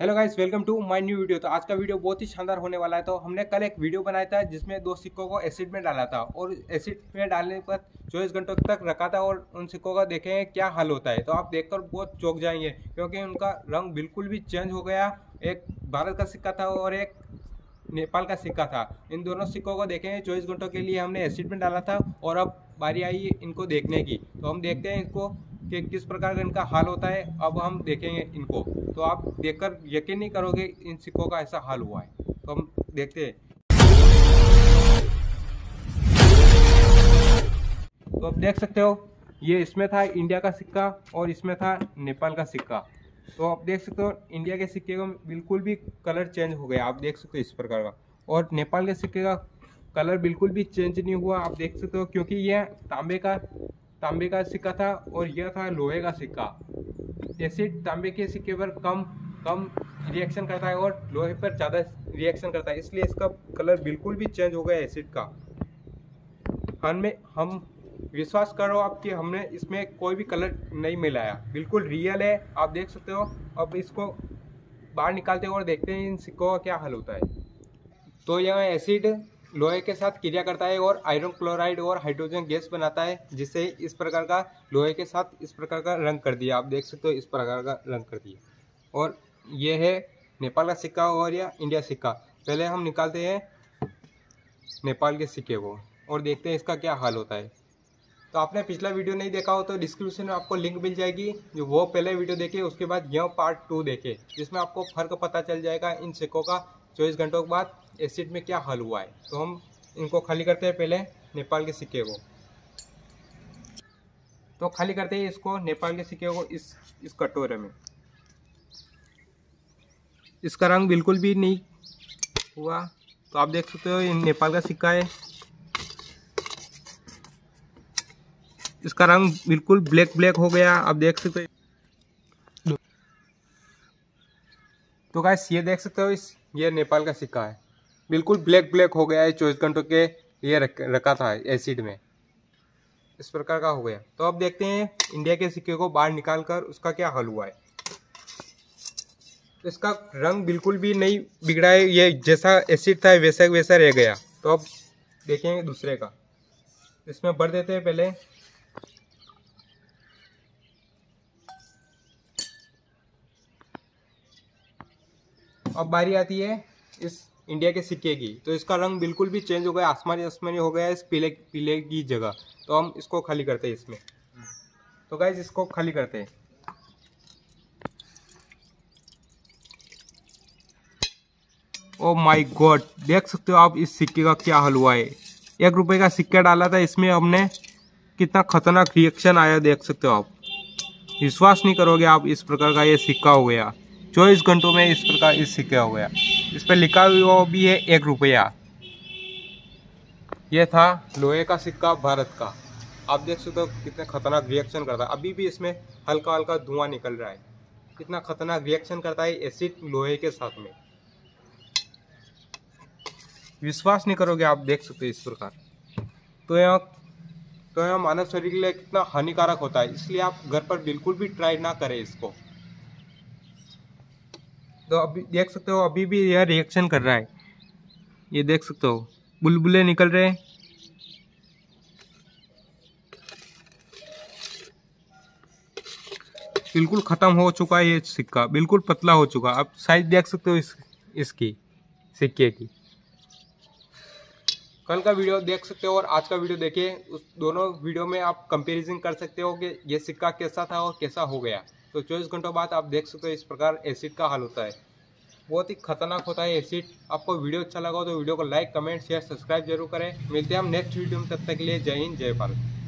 Hello guys, welcome to my new video. तो आज का वीडियो बहुत ही शानदार होने वाला है। तो हमने कल एक वीडियो बनाया था जिसमें दो सिक्कों को एसिड में डाला था और एसिड में डालने पर 24 घंटों तक रखा था और उन सिक्कों का देखें क्या हाल होता है। तो आप देखकर बहुत चौंक जाएंगे क्योंकि उनका रंग बिल्कुल भी चेंज हो गया। एक भारत का सिक्का था और एक नेपाल का सिक्का था। इन दोनों सिक्कों को देखें 24 घंटों के लिए हमने एसिड में डाला था और अब बारी आई इनको देखने की। तो हम देखते हैं इनको कि किस प्रकार का इनका हाल होता है। अब हम देखेंगे इनको, तो आप देखकर यकीन नहीं करोगे इन सिक्कों का ऐसा हाल हुआ है। तो हम देखते हैं। तो आप देख सकते हो, ये इसमें था इंडिया का सिक्का और इसमें था नेपाल का सिक्का। तो आप देख सकते हो इंडिया के सिक्के का बिल्कुल भी कलर चेंज हो गया, आप देख सकते हो इस प्रकार का। और नेपाल के सिक्के का कलर बिल्कुल भी चेंज नहीं हुआ, आप देख सकते हो, क्योंकि यह तांबे का सिक्का था और यह था लोहे का सिक्का। एसिड तांबे के सिक्के पर कम रिएक्शन करता है और लोहे पर ज़्यादा रिएक्शन करता है, इसलिए इसका कलर बिल्कुल भी चेंज हो गया एसिड का। हम विश्वास करो आप कि हमने इसमें कोई भी कलर नहीं मिलाया, बिल्कुल रियल है, आप देख सकते हो। अब इसको बाहर निकालते हैं और देखते हैं इन सिक्कों का क्या हाल होता है। तो यह एसिड लोहे के साथ क्रिया करता है और आयरन क्लोराइड और हाइड्रोजन गैस बनाता है, जिससे इस प्रकार का लोहे के साथ इस प्रकार का रंग कर दिया, आप देख सकते हो इस प्रकार का रंग कर दिया। और ये है नेपाल का सिक्का और या इंडिया सिक्का। पहले हम निकालते हैं नेपाल के सिक्के को और देखते हैं इसका क्या हाल होता है। तो आपने पिछला वीडियो नहीं देखा हो तो डिस्क्रिप्शन में आपको लिंक मिल जाएगी, जो वो पहले वीडियो देखे उसके बाद यह पार्ट 2 देखे, जिसमें आपको फर्क पता चल जाएगा इन सिक्कों का 24 घंटों के बाद एसिड में क्या हाल हुआ है। तो हम इनको खाली करते हैं पहले नेपाल के सिक्के को। तो खाली करते हैं इसको नेपाल के सिक्के को इस कटोरे में। इसका रंग बिल्कुल भी नहीं हुआ, तो आप देख सकते हो ये नेपाल का सिक्का है। इसका रंग बिल्कुल ब्लैक हो गया, आप देख सकते हो। तो गाइस ये देख सकते हो, ये नेपाल का सिक्का है, बिल्कुल ब्लैक हो गया है। 24 घंटों के लिए रखा था एसिड में, इस प्रकार का हो गया। तो अब देखते हैं इंडिया के सिक्के को बाहर निकाल कर उसका क्या हाल हुआ है। इसका रंग बिल्कुल भी नहीं बिगड़ा है, ये जैसा एसिड था वैसा रह गया। तो अब देखेंगे दूसरे का, इसमें भर देते हैं पहले। अब बारी आती है इस इंडिया के सिक्के की। तो इसका रंग बिल्कुल भी चेंज हो गया, आसमानी हो गया है इस पीले की जगह। तो हम इसको खाली करते हैं इसमें। तो गाइस इसको खाली करते हैं। ओ माय गॉड, देख सकते हो आप इस सिक्के का क्या हाल हुआ है। 1 रुपए का सिक्का डाला था इसमें, हमने कितना खतरनाक रिएक्शन आया, देख सकते हो आप। विश्वास नहीं करोगे आप, इस प्रकार का ये सिक्का हो गया 24 घंटों में, इस प्रकार इस सिक्का हो गया। इस पर लिखा हुआ भी है 1 रुपया। ये था लोहे का सिक्का भारत का, आप देख सकते हो कितने खतरनाक रिएक्शन करता है। अभी भी इसमें हल्का धुआं निकल रहा है, कितना खतरनाक रिएक्शन करता है एसिड लोहे के साथ में। विश्वास नहीं करोगे आप, देख सकते हो इस प्रकार। तो यह मानव शरीर के लिए कितना हानिकारक होता है, इसलिए आप घर पर बिल्कुल भी ट्राई ना करें इसको। तो अभी देख सकते हो अभी भी यह रिएक्शन कर रहा है, ये देख सकते हो बुलबुले निकल रहे हैं। बिल्कुल खत्म हो चुका है ये सिक्का, बिल्कुल पतला हो चुका। आप साइज देख सकते हो इसकी सिक्के की। कल का वीडियो देख सकते हो और आज का वीडियो देखिए, उस दोनों वीडियो में आप कंपैरिजन कर सकते हो कि ये सिक्का कैसा था और कैसा हो गया। तो 24 घंटों बाद आप देख सकते हो इस प्रकार एसिड का हाल होता है, बहुत ही खतरनाक होता है एसिड। आपको वीडियो अच्छा लगा हो तो वीडियो को लाइक, कमेंट, शेयर, सब्सक्राइब जरूर करें। मिलते हैं हम नेक्स्ट वीडियो में, तब तक के लिए जय हिंद, जय भारत।